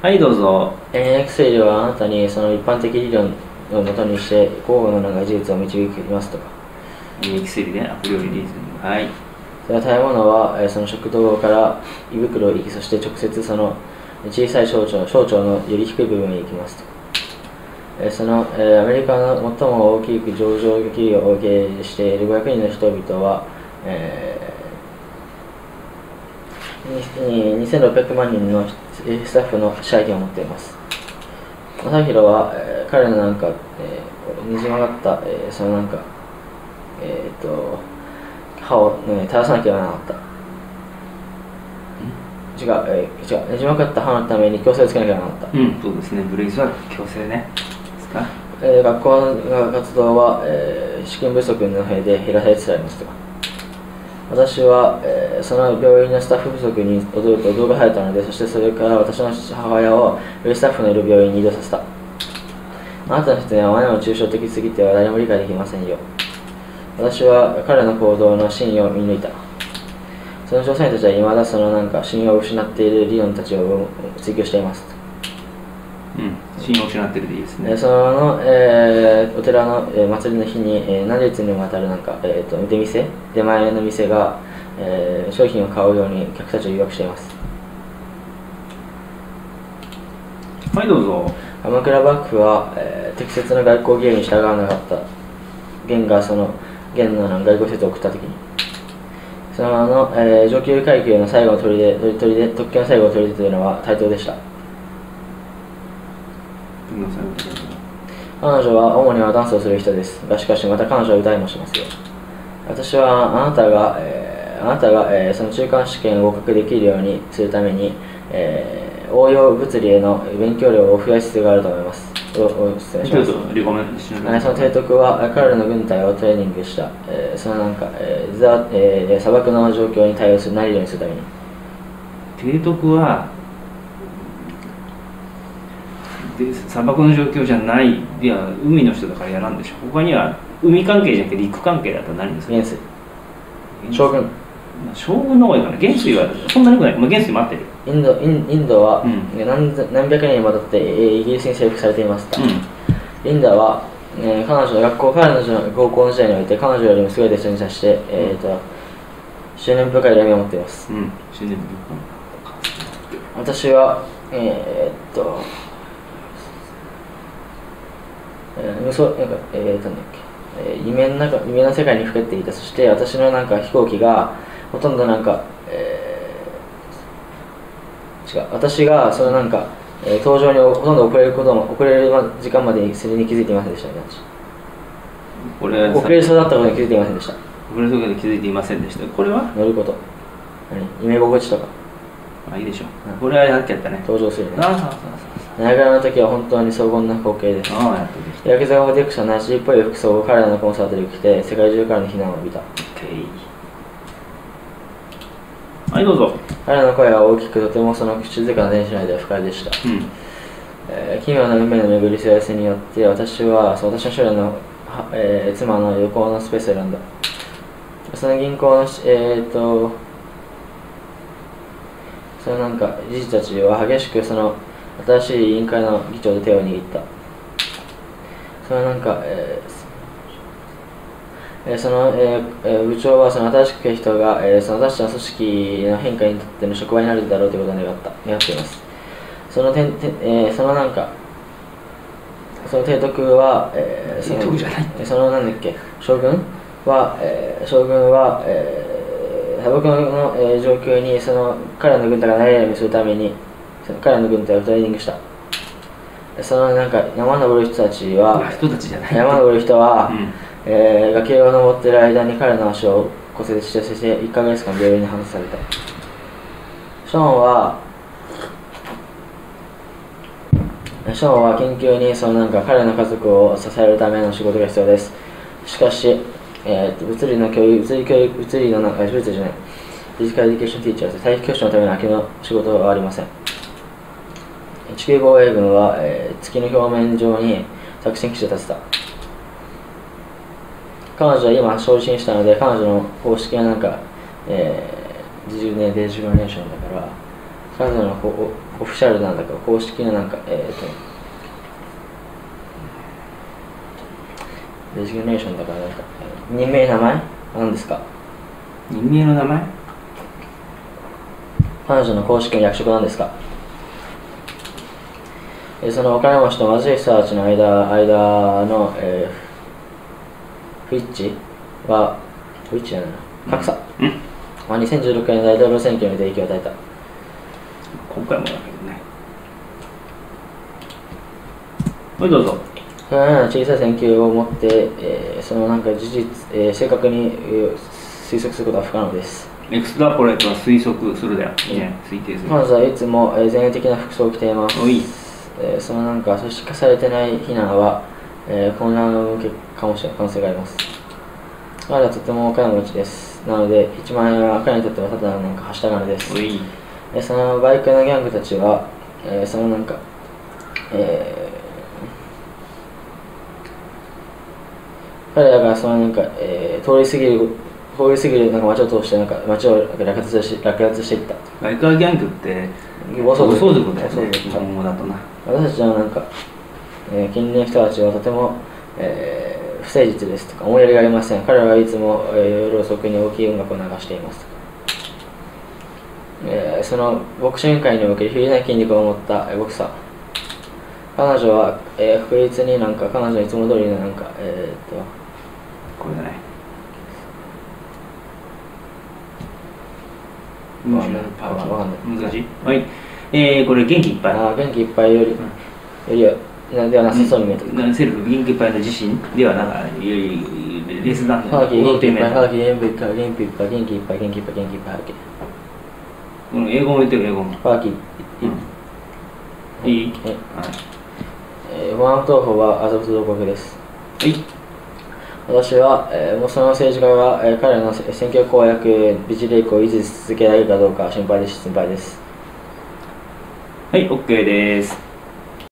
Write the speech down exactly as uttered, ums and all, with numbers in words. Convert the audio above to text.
はい、どうぞ。 円約推理はあなたにその一般的理論をもとにして交互の長い事実を導きますとか。 円約推理ね、アプリオリリズム。はい。 それは食べ物は、えーその食道から胃袋へ行き、そして直接その小さい小腸小腸のより低い部分へ行きますと。えーその、えーアメリカの最も大きく上場企業を経営しているごひゃくにんの人々は、えーににせんろっぴゃくまんにんのスタッフの支配権を持っています。朝広は、えー彼のなんか、えーねじ曲がった、えーそのなんか、えーっと、歯を、ね、正さなければならなかった。違う、えー、違う、ねじ曲がった歯のために矯正をつけなければならなかった。 うん、そうですね。ブレイズは強制ね。ですか。 えー学校の活動は、えー資金不足のせいで減らされつつありますとか。私は、えーその病院のスタッフ不足に驚く驚かされたので、そしてそれから私の母親をよりスタッフのいる病院に移動させた。あなたの説明はあまりにも抽象的すぎては誰も理解できませんよ。私は彼の行動の真意を見抜いた。その調査員たちは未だそのなんか信用を失っている理論たちを追求しています。 うん、信用を失ってるでいいですね。 えーその、えーお寺の、えー祭りの日に、えー何列にもわたるなんか、えーと出店出前の店が、えー商品を買うように客たちを誘惑しています。 はい、どうぞ。 鎌倉幕府は、えー適切な外交儀礼に従わなかった。元がその元の外交施設を送ったときに、そのあの、えー上級階級の最後の砦で砦砦特権の最後の砦というのは対等でした。 どうぞ。 彼女は主にはダンスをする人ですが、しかしまた彼女は歌いもしますよ。私はあなたが、えーあなたが、えーその中間試験を合格できるようにするために、えー応用物理への勉強量を増やす必要があると思います。おお失礼します。 どうぞ、リコメントしえーその提督はえー彼らの軍隊をトレーニングした、えーそのなんか、えーザえー砂漠の状況に対応するなりようにするために。 提督はで砂漠の状況じゃない、いや海の人だからやらんでしょ。他には海関係じゃなくて陸関係だったら何ですか。 元帥将軍。 まあ将軍の方がいいかな。元帥はそんなにくない。まあ、元帥待ってる。 インドインインドは、 うん何千何百年にわたって、えーイギリスに征服されていました。 うん。 リンダは、えー彼女の学校彼女の高校の時代において彼女よりも優れた人に対して、えーと執念深い闇を持っています。 うん。死んでる。 私はえー、っとえー、無双なんかえー、となんだっけ、えー夢の中夢の世界にふけっていた。そして私のなんか飛行機がほとんどなんか、えー違う私がそのなんか、えー搭乗にほとんど遅れることも遅れる時間までにそれに気づいていませんでしたね。 これは遅れそうだったことに気づいていませんでした。 遅れそうに気づいていませんでした。これは乗ること、何夢心地とかまあいいでしょう。 うんこれはやってやったね。 登場するね。 ああ、そうそうそうナイアガラの時は本当に荘厳な光景です。 そう。ああ、やってできた。 ヤクザがディクションナチっぽい服装を彼らのコンサートで着て世界中からの非難を浴びた。 OK。はい、どうぞ。 彼らの声は大きく、とてもその静かな電車内では不快でした。 うん。 えー奇妙な運命の巡り合わせによって私はそう私の将来の、はえー妻の旅行のスペースを選んだ。その銀行のしえー、っとそのなんか理事たちは激しくその新しい委員会の議長と手を握った。そのなんか、えーえーその、えーえー部長はその新しく来た人が、えーその私たちの組織の変化にとっての職場になるだろうということを願った願っています。その点点、えーそのなんかその提督は、えーその提督じゃないえーそのなんだっけ将軍は、えー将軍は、えー、砂漠の、えー状況にその彼らの軍隊がなれるようにするためにその彼らの軍隊をトレーニングした。そのなんか山登る人たちは人たちじゃない。 山登る人は、 うん。 えー崖を登っている間に彼の足を骨折してそしていっかげつかん病院に搬送された。ショーンはショーンは研究にそのなんか彼の家族を支えるための仕事が必要です。しかし、えー、物理の教育物理教育物理のなんか物理じゃないフィジカルエデュケーションティーチャー体育教師のための空きの仕事はありません。地球防衛軍は、えー月の表面上に作戦基地を建てた。彼女は今昇進したので彼女の公式はなんか、えー、じゅうねんデジグラネーションだから彼女のオオフィシャルなんだか公式ななんかえっ、ー、とデジグネーションだからなんか任命名前何ですか？ 任命の名前？ 彼女の公式の役職なんですか？えー、そのお金持ちと貧しい人たちの間間の、えー、不一致は不一致じゃないな格差、 うん、 まあ、にせんじゅうろくねん大統領選挙に影響を与えた。 今回もだけどね。はい、どうぞ。 そのような小さい選挙を持って、えー、そのなんか事実、えー、正確に、えー、推測することは不可能です。 エクストラポレートは推測するだよ、いいね、推定する。 彼女はいつも、えー、前衛的な服装を着ています。 おい、 えー、そのなんか組織化されてない非難は、えー、混乱を受けるかもしれない可能性があります。彼はとてもお金持ちです。なのでいちまんえんは彼にとってはただのなんかはした金です。 おい、 えー、そのバイクのギャングたちは、えー、そのなんか、えー、彼らがそのなんか、えー、通り過ぎる通り過ぎるなんか街を通してなんか街を略奪し略奪していった。 バイカーギャングって暴走族暴走族だよね、 暴走族日本語だとな。 私たちのなんか、えー、近隣の人たちはとても、えー、不誠実ですとか思いやりがありません。彼らはいつも、えー、夜遅くに大きい音楽を流していますとか、えー、そのボクシング界における有利な筋肉を持った、えー、ボクサー。彼女は、えー、確実になんか彼女のいつも通りのなんかえー、っとこれだね。 わかんないパワーわかんない難しい。はい。えー、これ元気いっぱい。 あ元気いっぱいより、うん、よりはなではなさそうに見えてくる。 セルフ元気いっぱいの自信ではなかレスダンハガキ元気いっぱい、ハガキ元気いっぱい、元気いっぱい、元気いっぱい、元気いっぱい、元気いっぱい、ハガキ。 この英語も言ってる、英語も。 ハガキ、 いい？ えー、ワン投法はアゾフ同国です。 はい。 私は、えー、もうその政治家が、えー、彼らの選挙公約、ビジレイクを維持し続けられるかどうか心配です。心配です。 はい、OK です。